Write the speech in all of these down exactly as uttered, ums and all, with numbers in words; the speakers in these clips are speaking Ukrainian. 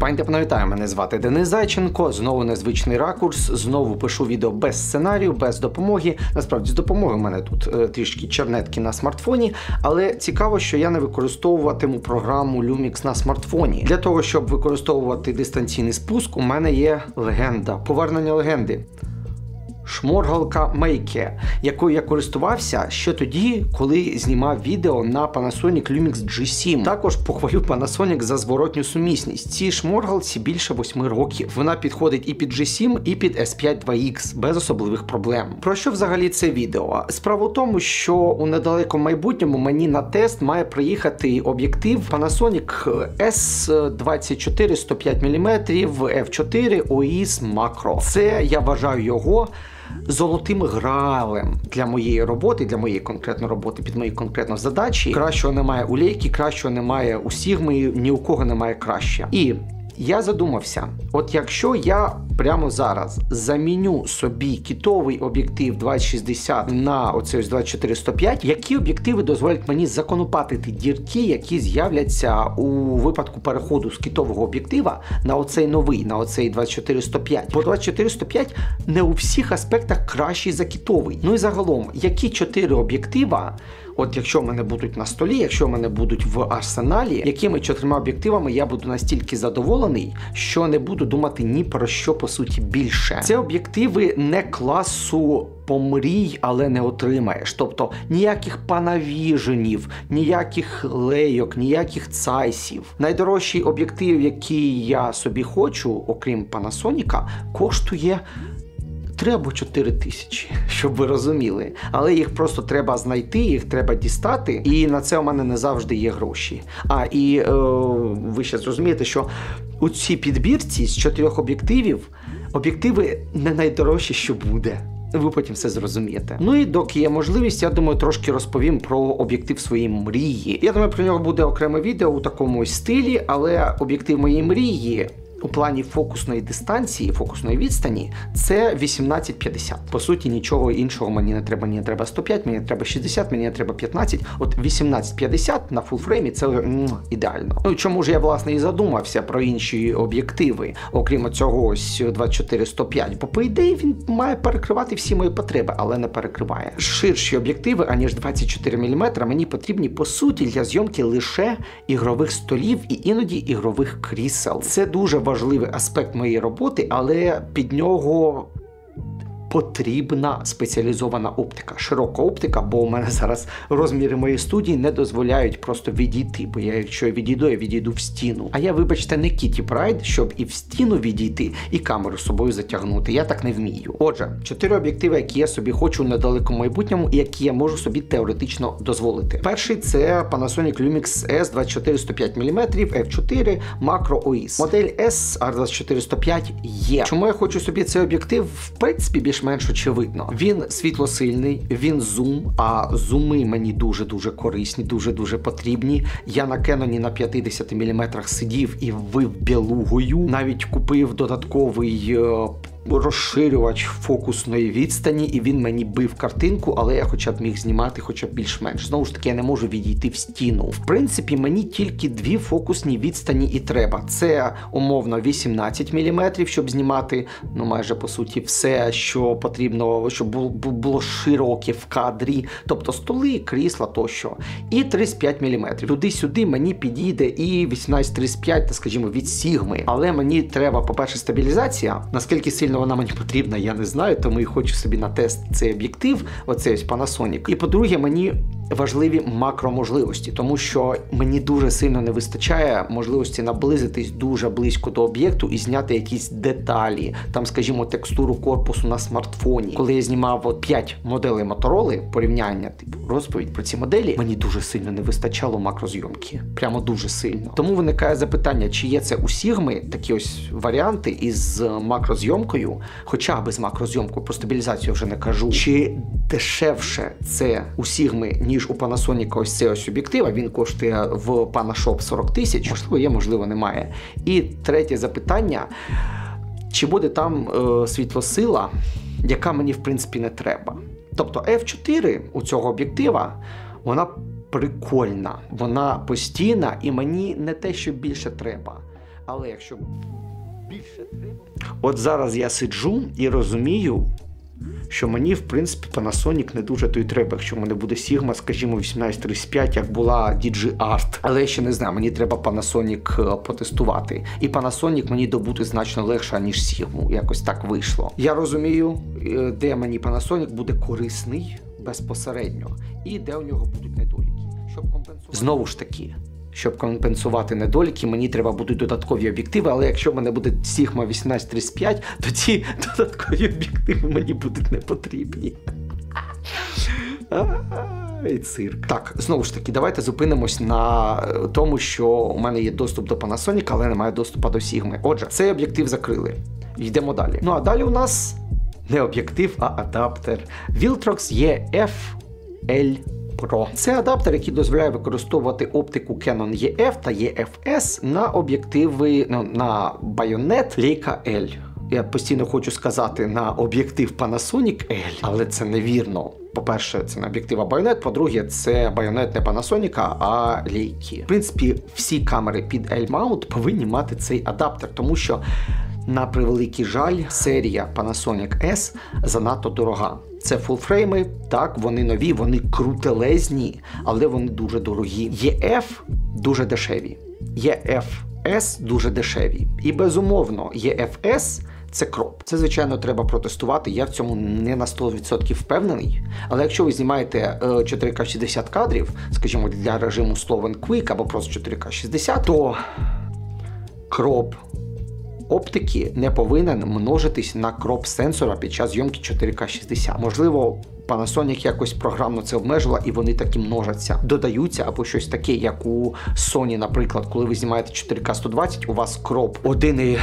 Пані та пановітаю, мене звати Денис Зайченко, знову незвичний ракурс, знову пишу відео без сценарію, без допомоги. Насправді, з допомогою в мене тут е, трішки чернетки на смартфоні, але цікаво, що я не використовуватиму програму Lumix на смартфоні. Для того, щоб використовувати дистанційний спуск, у мене є легенда, повернення легенди. Шморгалка Мейке, якою я користувався ще тоді, коли знімав відео на Panasonic Lumix джі сім. Також похвалю Panasonic за зворотню сумісність. Цій шморгалці більше восьми років. Вона підходить і під джі сім, і під ес п'ять два ікс без особливих проблем. Про що взагалі це відео? Справа в тому, що у недалекому майбутньому мені на тест має приїхати об'єктив Panasonic ес двадцять чотири сто п'ять міліметрів еф чотири о ес Macro. Це, я вважаю його золотим гралем для моєї роботи, для моєї конкретної роботи, під мої конкретні задачі. Кращого немає у Leica, кращого немає у Sigma, ні у кого немає краще. І я задумався, от якщо я прямо зараз заміню собі кітовий об'єктив двадцять шістдесят на оцей ось двадцять чотири сто п'ять, які об'єктиви дозволять мені законопатити дірки, які з'являться у випадку переходу з кітового об'єктива на оцей новий, на оцей двадцять чотири сто п'ять. Бо двадцять чотири сто п'ять не у всіх аспектах кращий за кітовий. Ну і загалом, які чотири об'єктива, от якщо в мене будуть на столі, якщо в мене будуть в арсеналі, якими чотирма об'єктивами я буду настільки задоволений, що не буду думати ні про що по суті більше. Це об'єктиви не класу помрій, але не отримаєш. Тобто ніяких панавіженів, ніяких лейок, ніяких цайсів. Найдорожчий об'єктив, який я собі хочу, окрім Panasonic, коштує три або чотири тисячі, щоб ви розуміли. Але їх просто треба знайти, їх треба дістати, і на це у мене не завжди є гроші. А, і е, ви ще зрозумієте, що у цій підбірці з чотирьох об'єктивів, об'єктиви не найдорожчі, що буде. Ви потім все зрозумієте. Ну і доки є можливість, я думаю, трошки розповім про об'єктив своєї мрії. Я думаю, про нього буде окреме відео у такому ось стилі, але об'єктив моєї мрії у плані фокусної дистанції, фокусної відстані, це вісімнадцять п'ятдесят. По суті, нічого іншого мені не треба. Мені не треба сто п'ять, мені не треба шістдесят, мені не треба п'ятнадцять. От вісімнадцять п'ятдесят на фулфреймі це м, ідеально. Ну і чому ж я, власне, і задумався про інші об'єктиви, окрім цього ось двадцять чотири сто п'ять. Бо, по ідеї, він має перекривати всі мої потреби, але не перекриває. Ширші об'єктиви, аніж двадцять чотири міліметри, мені потрібні, по суті, для зйомки лише ігрових столів і іноді ігрових крісел. Це дуже важливо. Важливий аспект моєї роботи, але під нього потрібна спеціалізована оптика, широка оптика, бо у мене зараз розміри моєї студії не дозволяють просто відійти, бо я, якщо я відійду, я відійду в стіну. А я, вибачте, не Kitty Pryde, щоб і в стіну відійти, і камеру з собою затягнути. Я так не вмію. Отже, чотири об'єктиви, які я собі хочу у недалекому майбутньому, і які я можу собі теоретично дозволити. Перший – це Panasonic Lumix ес двадцять чотири сто п'ять міліметрів еф чотири Macro о ес. Модель S ар двадцять чотири сто п'ять є. Чому я хочу собі цей об'єктив? В принципі, більш менш очевидно. Він світлосильний, він зум, а зуми мені дуже-дуже корисні, дуже-дуже потрібні. Я на Canon на п'ятдесят міліметрах сидів і вив білугою. Навіть купив додатковий е розширювач фокусної відстані, і він мені бив картинку, але я хоча б міг знімати хоча б більш-менш. Знову ж таки, я не можу відійти в стіну. В принципі, мені тільки дві фокусні відстані і треба. Це, умовно, вісімнадцять міліметрів, щоб знімати, ну, майже, по суті, все, що потрібно, щоб було широке в кадрі, тобто столи, крісла тощо. І тридцять п'ять міліметрів. Туди-сюди мені підійде і вісімнадцять тридцять п'ять, та, скажімо, від Sigma. Але мені треба, по-перше, стабілізація. Наскільки сильно вона мені потрібна, я не знаю, тому і хочу собі на тест цей об'єктив, оцей ось Panasonic. І по-друге, мені важливі макроможливості, тому що мені дуже сильно не вистачає можливості наблизитись дуже близько до об'єкту і зняти якісь деталі, там, скажімо, текстуру корпусу на смартфоні. Коли я знімав от п'ять моделей Motorola, порівняння, типу, розповідь про ці моделі, мені дуже сильно не вистачало макрозйомки. Прямо дуже сильно. Тому виникає запитання, чи є це у Sigma такі ось варіанти із макрозйомкою, хоча без макрозйомкою, про стабілізацію вже не кажу, чи дешевше це у Sigma, ніж у Panasonic ось цей ось об'єктив, він коштує в Panashop сорок тисяч, можливо є, можливо немає. І третє запитання, чи буде там е, світлосила, яка мені в принципі не треба. Тобто еф чотири у цього об'єктива, вона прикольна, вона постійна і мені не те, що більше треба. Але якщо більше треба... От зараз я сиджу і розумію, що мені, в принципі, Panasonic не дуже то й треба, якщо в мене буде Sigma, скажімо, вісімнадцять тридцять п'ять, як була ді джей Art. Але я ще не знаю, мені треба Panasonic потестувати. І Panasonic мені добути значно легше, ніж Sigma. Якось так вийшло. Я розумію, де мені Panasonic буде корисний безпосередньо, і де у нього будуть недоліки. Щоб компенсувати... Знову ж таки, щоб компенсувати недоліки, мені треба будуть додаткові об'єктиви, але якщо в мене буде Sigma вісімнадцять тридцять п'ять, то ці додаткові об'єктиви мені будуть не потрібні. Ай, цирк. Так, знову ж таки, давайте зупинимось на тому, що у мене є доступ до Panasonic, але немає доступу до Sigma. Отже, цей об'єктив закрили. Йдемо далі. Ну а далі у нас не об'єктив, а адаптер. Viltrox і еф ель Pro. Це адаптер, який дозволяє використовувати оптику Canon і еф та і еф ес на об'єктиви, ну, на байонет Leica L. Я постійно хочу сказати на об'єктив Panasonic L, але це невірно. По-перше, це не об'єктив, а байонет. По-друге, це байонет не Panasonic, а Leica. В принципі, всі камери під L-mount повинні мати цей адаптер, тому що, на превеликий жаль, серія Panasonic S занадто дорога. Це фулфрейми, так, вони нові, вони крутелезні, але вони дуже дорогі. і еф дуже дешеві. і еф ес дуже дешеві. І безумовно, і еф ес це кроп. Це, звичайно, треба протестувати, я в цьому не на сто відсотків впевнений. Але якщо ви знімаєте чотири ка шістдесят кадрів, скажімо, для режиму Slow and Quick або просто чотири ка шістдесят, то кроп оптики не повинен множитись на кроп сенсора під час зйомки чотири ка шістдесят. Можливо, Panasonic якось програмно це обмежила і вони таки множаться, додаються або щось таке, як у Sony, наприклад, коли ви знімаєте чотири ка сто двадцять, у вас кроп один і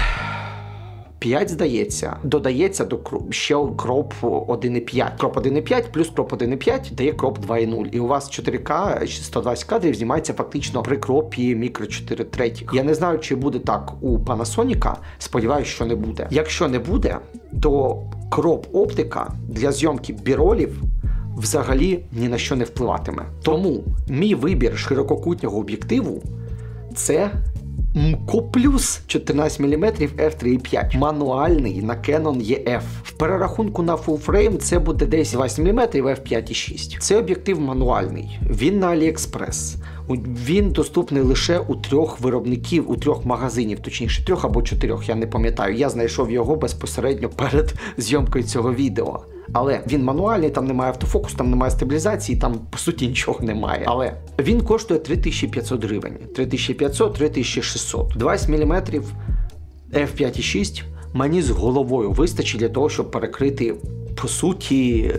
п'ять, здається, додається до ще кроп один і п'ять. Кроп один і п'ять плюс кроп один і п'ять дає кроп два і нуль. І у вас чотири ка сто двадцять кадрів знімається фактично при кропі мікро чотири третіх. Я не знаю, чи буде так у Panasonic, сподіваюся, що не буде. Якщо не буде, то кроп-оптика для зйомки біролів взагалі ні на що не впливатиме. Тому мій вибір ширококутнього об'єктиву – це МКО плюс чотирнадцять міліметрів еф три і п'ять. Мануальний на Canon і еф. В перерахунку на full frame це буде десь двадцять міліметрів еф п'ять і шість. Це об'єктив мануальний. Він на AliExpress. Він доступний лише у трьох виробників, у трьох магазинів, точніше трьох або чотирьох, я не пам'ятаю. Я знайшов його безпосередньо перед зйомкою цього відео. Але він мануальний, там немає автофокусу, там немає стабілізації, там по суті нічого немає. Але він коштує три тисячі п'ятсот гривень. три тисячі п'ятсот - три тисячі шістсот. двадцять міліметрів еф п'ять і шість мені з головою вистачить для того, щоб перекрити, по суті,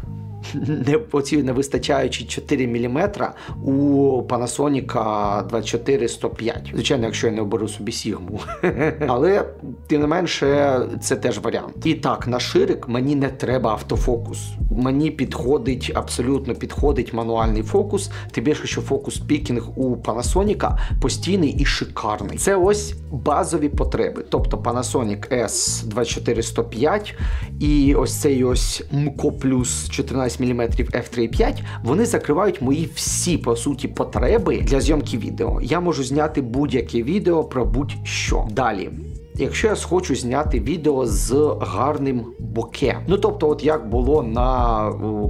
не, оці не вистачаючи чотири міліметри у Panasonic двадцять чотири сто п'ять. Звичайно, якщо я не оберу собі Sigma. Але, тим не менше, це теж варіант. І так, на ширик мені не треба автофокус. Мені підходить, абсолютно підходить мануальний фокус, тим більше, що фокус-пікінг у Panasonic постійний і шикарний. Це ось базові потреби. Тобто Panasonic ес двадцять чотири сто п'ять і ось цей ось МКО плюс чотирнадцять міліметрів еф три і п'ять, вони закривають мої всі, по суті, потреби для зйомки відео. Я можу зняти будь-яке відео про будь-що. Далі. Якщо я схочу зняти відео з гарним боке. Ну, тобто, от як було на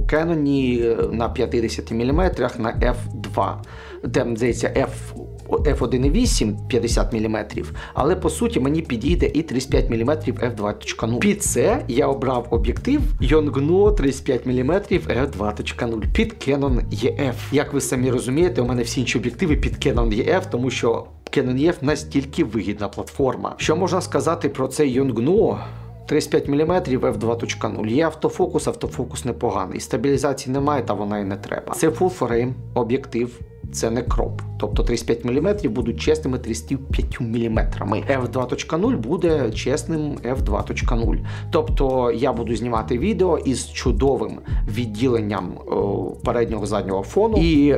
Canon на п'ятдесят міліметрів на еф два. Там, здається, еф один і вісім п'ятдесят міліметрів, але по суті мені підійде і тридцять п'ять міліметрів еф два точка нуль. Під це я обрав об'єктив Yongnuo тридцять п'ять міліметрів еф два точка нуль під Canon і еф. Як ви самі розумієте, у мене всі інші об'єктиви під Canon і еф, тому що Canon і еф настільки вигідна платформа. Що можна сказати про цей Yongnuo? тридцять п'ять міліметрів еф два точка нуль. Є автофокус, автофокус непоганий. Стабілізації немає, та вона і не треба. Це full frame об'єктив. Це не кроп. Тобто тридцять п'ять міліметрів будуть чесними тридцять п'ять міліметрами. еф два точка нуль буде чесним еф два точка нуль. Тобто я буду знімати відео із чудовим відділенням о, переднього заднього фону. І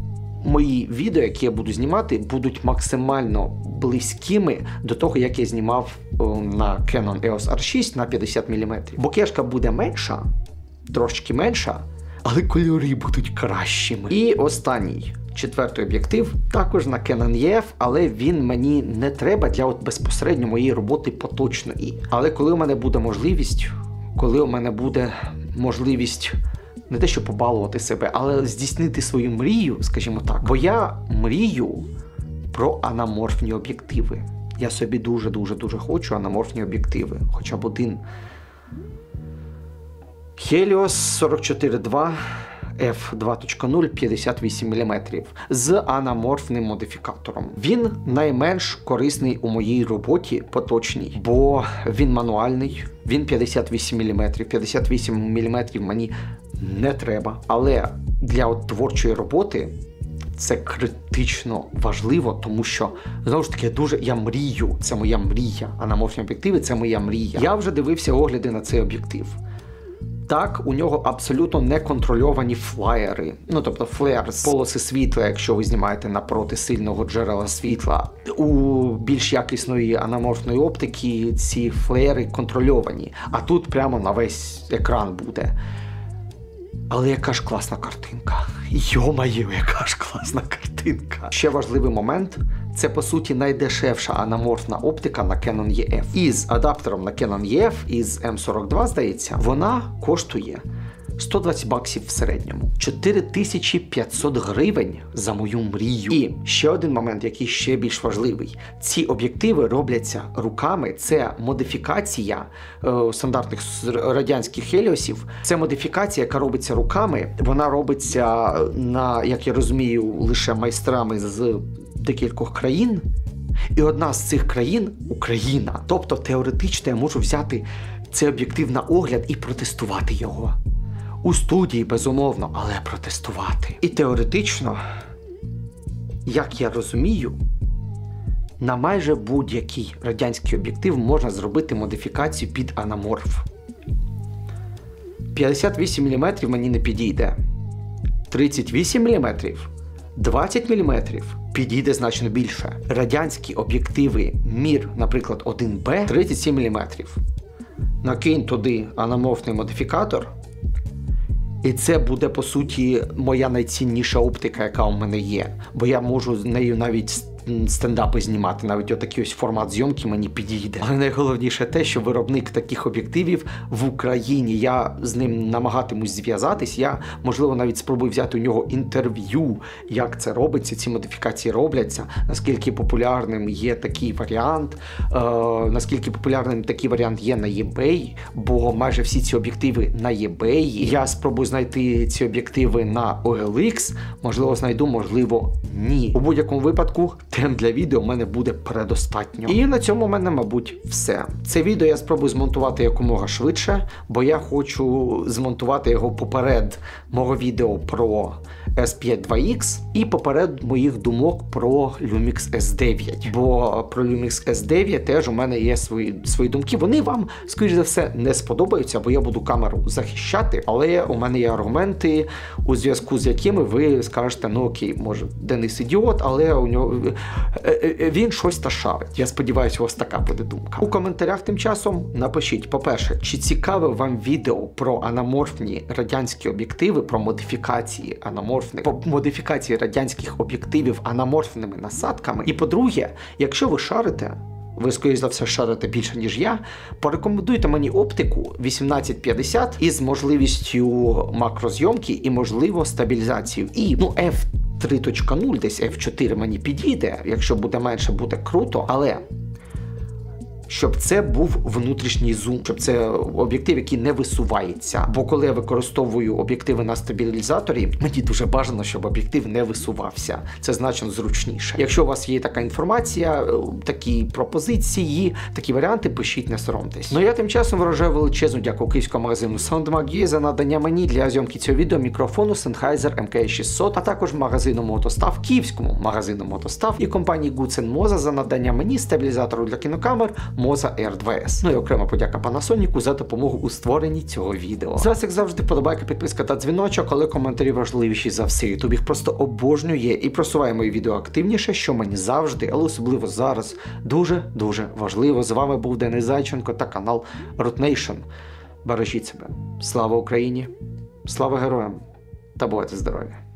мої відео, які я буду знімати, будуть максимально близькими до того, як я знімав о, на Canon і о ес ар шість на п'ятдесят міліметрів. Бокешка буде менша, трошки менша, але кольори будуть кращими. І останній. четвертий об'єктив, також на Canon і еф, але він мені не треба для от безпосередньо моєї роботи поточної. Але коли у мене буде можливість, коли у мене буде можливість не те, що побалувати себе, але здійснити свою мрію, скажімо так, бо я мрію про анаморфні об'єктиви. Я собі дуже-дуже-дуже хочу анаморфні об'єктиви, хоча б один. Helios сорок чотири два еф два нуль п'ятдесят вісім міліметрів з анаморфним модифікатором. Він найменш корисний у моїй роботі поточній, бо він мануальний, він п'ятдесят вісім міліметрів. п'ятдесят вісім міліметрів мені не треба, але для от творчої роботи це критично важливо, тому що, знову ж таки, дуже я мрію, це моя мрія. Анаморфні об'єктиви – це моя мрія. Я вже дивився огляди на цей об'єктив. Так, у нього абсолютно неконтрольовані флаєри. Ну, тобто флеєр з полоси світла, якщо ви знімаєте напроти сильного джерела світла. У більш якісної анаморфної оптики ці флеєри контрольовані. А тут прямо на весь екран буде. Але яка ж класна картинка. Йо-моє, яка ж класна картинка. Ще важливий момент. Це, по суті, найдешевша анаморфна оптика на Canon і еф. Із адаптером на Canon і еф, із ем сорок два, здається, вона коштує сто двадцять баксів в середньому. чотири тисячі п'ятсот гривень за мою мрію. І ще один момент, який ще більш важливий. Ці об'єктиви робляться руками. Це модифікація е, стандартних радянських хеліосів. Це модифікація, яка робиться руками. Вона робиться на, як я розумію, лише майстрами з декількох країн. І одна з цих країн – Україна. Тобто, теоретично я можу взяти цей об'єктив на огляд і протестувати його. У студії, безумовно, але протестувати. І теоретично, як я розумію, на майже будь-який радянський об'єктив можна зробити модифікацію під анаморф. п'ятдесят вісім міліметрів мені не підійде. тридцять вісім міліметрів, двадцять міліметрів підійде значно більше. Радянські об'єктиви мір, наприклад, один Б, тридцять сім міліметрів. Накинь туди анаморфний модифікатор, і це буде, по суті, моя найцінніша оптика, яка у мене є. Бо я можу з нею навіть стендапи знімати, навіть отакий ось формат зйомки мені підійде. Але найголовніше те, що виробник таких об'єктивів в Україні. Я з ним намагатимусь зв'язатись, я, можливо, навіть спробую взяти у нього інтерв'ю, як це робиться, ці модифікації робляться, наскільки популярним є такий варіант, е, наскільки популярним такий варіант є на eBay, бо майже всі ці об'єктиви на eBay. Я спробую знайти ці об'єктиви на о ел ікс, можливо, знайду, можливо, ні. У будь-якому випадку, тем для відео у мене буде предостатньо. І на цьому у мене, мабуть, все. Це відео я спробую змонтувати якомога швидше, бо я хочу змонтувати його поперед мого відео про ес п'ять два ікс і поперед моїх думок про Lumix ес дев'ять. Бо про Lumix ес дев'ять теж у мене є свої, свої думки. Вони вам, скоріш за все, не сподобаються, бо я буду камеру захищати, але у мене є аргументи, у зв'язку з якими ви скажете, ну окей, може, Денис ідіот, але у нього він щось та шарить. Я сподіваюся, у вас така буде думка. У коментарях тим часом напишіть, по-перше, чи цікаве вам відео про анаморфні радянські об'єктиви, про модифікації анаморфних, по модифікації радянських об'єктивів анаморфними насадками. І по-друге, якщо ви шарите, ви, скоріш за все, шарите більше, ніж я, порекомендуйте мені оптику вісімнадцять п'ятдесят із можливістю макрозйомки і, можливо, стабілізацією. І, ну, еф три нуль, десь еф чотири мені підійде, якщо буде менше, буде круто, але щоб це був внутрішній зум, щоб це об'єктив, який не висувається. Бо коли я використовую об'єктиви на стабілізаторі, мені дуже бажано, щоб об'єктив не висувався. Це значно зручніше. Якщо у вас є така інформація, такі пропозиції, такі варіанти, пишіть, не соромтесь. Ну я тим часом виражаю величезну дяку київському магазину SoundMag за надання мені для зйомки цього відео мікрофону Sennheiser ем ке шістсот, а також магазину Мотостав, київському магазину Мотостав і компанії Goodsen Moza за надання мені стабілізатору для кінокамер Moza ар два ес. Ну і окрема подяка Panasonic за допомогу у створенні цього відео. З вас, як завжди, подобайка, підписка та дзвіночок, але коментарі важливіші за все. YouTube їх просто обожнює і просуває мої відео активніше, що мені завжди, але особливо зараз, дуже-дуже важливо. З вами був Денис Зайченко та канал RootNation. Бережіть себе. Слава Україні! Слава героям! Та бувайте здорові!